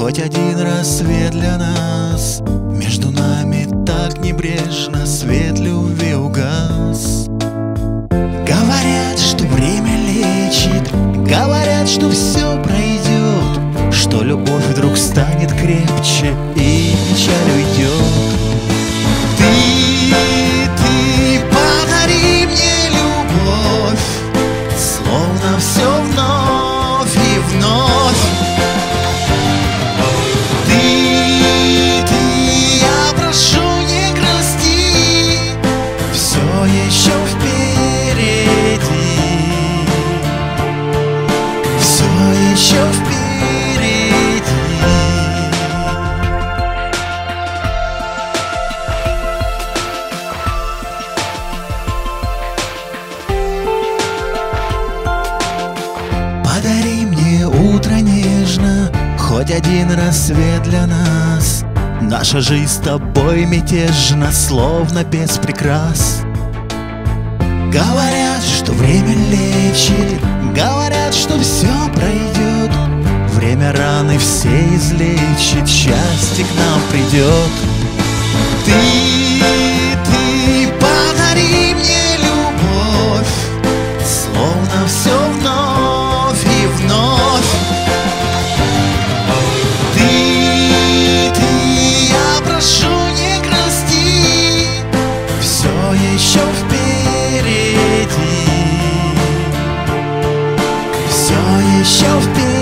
Хоть один рассвет для нас, между нами так небрежно свет любви угас. Говорят, что время лечит, говорят, что все пройдет, что любовь вдруг станет крепче и печаль уйдет. Ты подари мне любовь, словно все вновь и вновь. Я прошу, не грусти, все еще впереди, все еще впереди. Подари мне утро нежно, хоть один рассвет для нас. Наша жизнь с тобой мятежна, словно без прикрас. Говорят, что время лечит, говорят, что все пройдет. Время раны все излечит, счастье к нам придет. Ты подари мне любовь, словно все вновь и вновь. Прошу, не грусти, все еще впереди, все еще впереди.